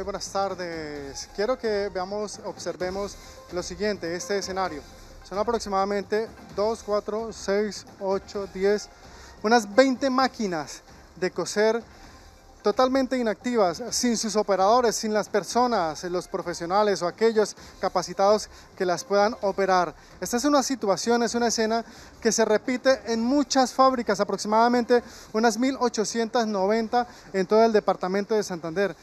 buenas tardes. Quiero que observemos lo siguiente, este escenario. Son aproximadamente 2, 4, 6, 8, 10, unas 20 máquinas de coser totalmente inactivas, sin sus operadores, sin las personas, los profesionales o aquellos capacitados que las puedan operar. Esta es una situación, es una escena que se repite en muchas fábricas, aproximadamente unas 1890 en todo el departamento de Santander,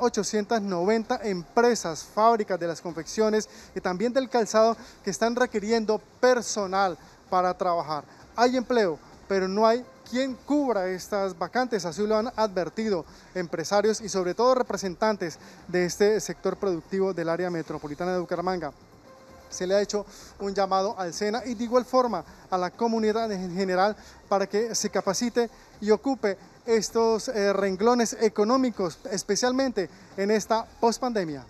1890 empresas, fábricas de las confecciones y también del calzado que están requiriendo personal para trabajar. Hay empleo, pero no hay quien cubra estas vacantes, así lo han advertido empresarios y sobre todo representantes de este sector productivo del área metropolitana de Bucaramanga. Se le ha hecho un llamado al SENA y de igual forma a la comunidad en general para que se capacite y ocupe estos renglones económicos, especialmente en esta pospandemia.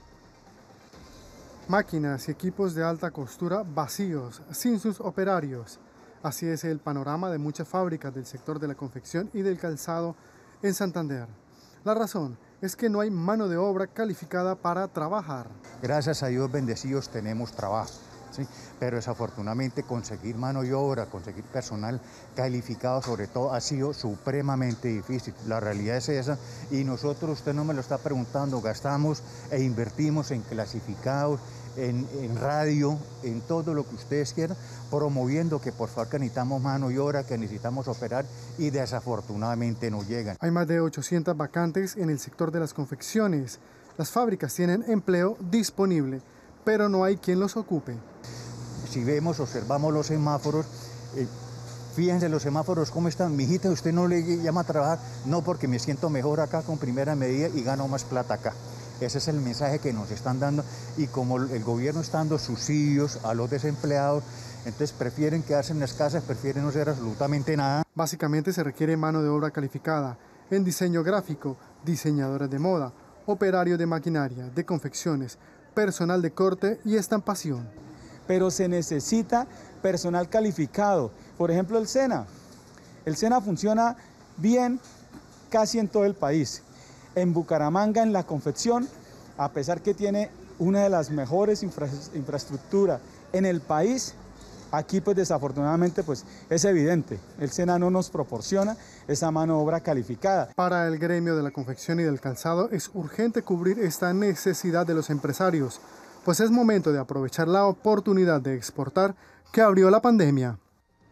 Máquinas y equipos de alta costura vacíos, sin sus operarios. Así es el panorama de muchas fábricas del sector de la confección y del calzado en Santander. La razón es que no hay mano de obra calificada para trabajar. Gracias a Dios bendecidos tenemos trabajo, ¿sí? Pero desafortunadamente conseguir mano de obra, conseguir personal calificado sobre todo ha sido supremamente difícil. La realidad es esa y nosotros, usted no me lo está preguntando, gastamos e invertimos en clasificados, en radio, en todo lo que ustedes quieran, promoviendo que por favor que necesitamos mano de obra, que necesitamos operar y desafortunadamente no llegan. Hay más de 800 vacantes en el sector de las confecciones. Las fábricas tienen empleo disponible, pero no hay quien los ocupe. Si observamos los semáforos, fíjense los semáforos cómo están. Mijita, ¿usted no le llama a trabajar? No, porque me siento mejor acá con primera medida y gano más plata acá. Ese es el mensaje que nos están dando y como el gobierno está dando subsidios a los desempleados, entonces prefieren quedarse en las casas, prefieren no hacer absolutamente nada. Básicamente se requiere mano de obra calificada en diseño gráfico, diseñadores de moda, operarios de maquinaria, de confecciones, personal de corte y estampación. Pero se necesita personal calificado. Por ejemplo, el SENA. El SENA funciona bien casi en todo el país. En Bucaramanga, en la confección, a pesar que tiene una de las mejores infraestructuras en el país, aquí pues desafortunadamente pues es evidente, el SENA no nos proporciona esa mano de obra calificada. Para el gremio de la confección y del calzado es urgente cubrir esta necesidad de los empresarios, pues es momento de aprovechar la oportunidad de exportar que abrió la pandemia.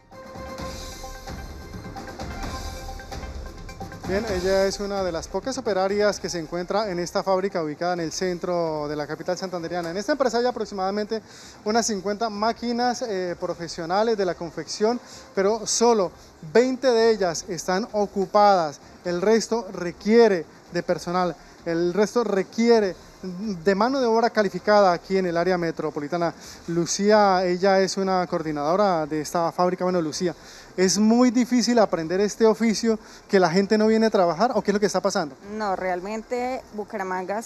Bien, ella es una de las pocas operarias que se encuentra en esta fábrica ubicada en el centro de la capital santandereana. En esta empresa hay aproximadamente unas 50 máquinas profesionales de la confección, pero solo 20 de ellas están ocupadas. El resto requiere de personal, el resto requiere de mano de obra calificada aquí en el área metropolitana. Lucía, ella es una coordinadora de esta fábrica. Bueno, Lucía, ¿es muy difícil aprender este oficio que la gente no viene a trabajar o qué es lo que está pasando? No, realmente Bucaramanga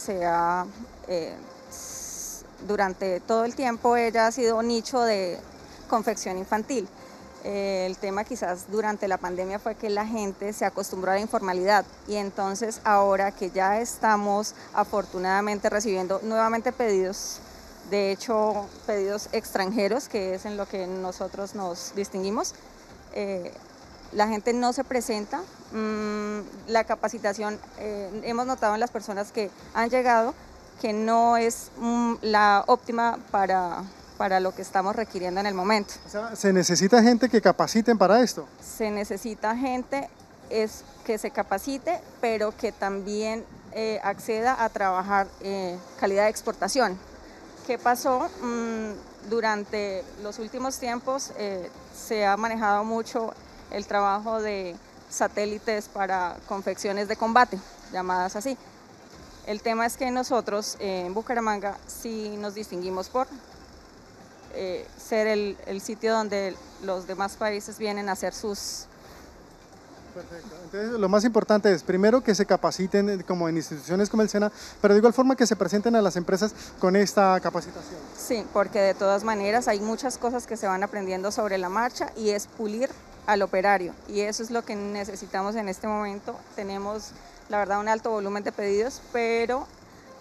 durante todo el tiempo ella ha sido un nicho de confección infantil. El tema quizás durante la pandemia fue que la gente se acostumbró a la informalidad y entonces ahora que ya estamos afortunadamente recibiendo nuevamente pedidos, de hecho pedidos extranjeros, que es en lo que nosotros nos distinguimos, la gente no se presenta. La capacitación hemos notado en las personas que han llegado que no es la óptima para lo que estamos requiriendo en el momento. O sea, ¿se necesita gente que capaciten para esto? Se necesita gente que se capacite, pero que también acceda a trabajar calidad de exportación. ¿Qué pasó? Durante los últimos tiempos se ha manejado mucho el trabajo de satélites para confecciones de combate, llamadas así. El tema es que nosotros en Bucaramanga sí nos distinguimos por ser el sitio donde los demás países vienen a hacer sus... Perfecto. Entonces, lo más importante es, primero, que se capaciten como en instituciones como el SENA, pero de igual forma que se presenten a las empresas con esta capacitación. Sí, porque de todas maneras hay muchas cosas que se van aprendiendo sobre la marcha y es pulir al operario. Y eso es lo que necesitamos en este momento. Tenemos, la verdad, un alto volumen de pedidos, pero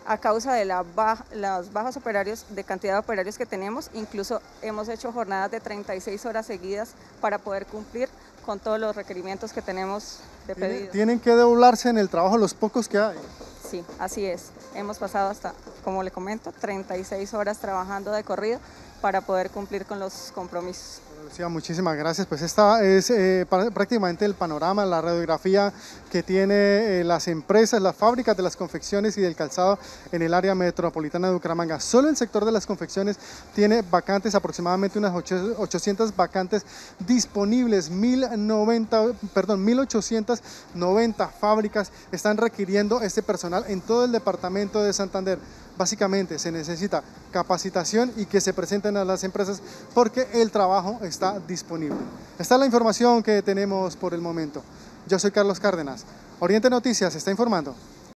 a causa de los bajos operarios, de cantidad de operarios que tenemos. Incluso hemos hecho jornadas de 36 horas seguidas para poder cumplir con todos los requerimientos que tenemos de pedido. Tienen que doblarse en el trabajo los pocos que hay. Sí, así es. Hemos pasado hasta, como le comento, 36 horas trabajando de corrido para poder cumplir con los compromisos. Lucía, muchísimas gracias. Pues esta es prácticamente el panorama, la radiografía que tiene las empresas, las fábricas de las confecciones y del calzado en el área metropolitana de Bucaramanga. Solo el sector de las confecciones tiene vacantes, aproximadamente unas 800 vacantes disponibles. 1890 fábricas están requiriendo este personal en todo el departamento de Santander. Básicamente se necesita capacitación y que se presenten a las empresas porque el trabajo está disponible. Esta es la información que tenemos por el momento. Yo soy Carlos Cárdenas. Oriente Noticias está informando.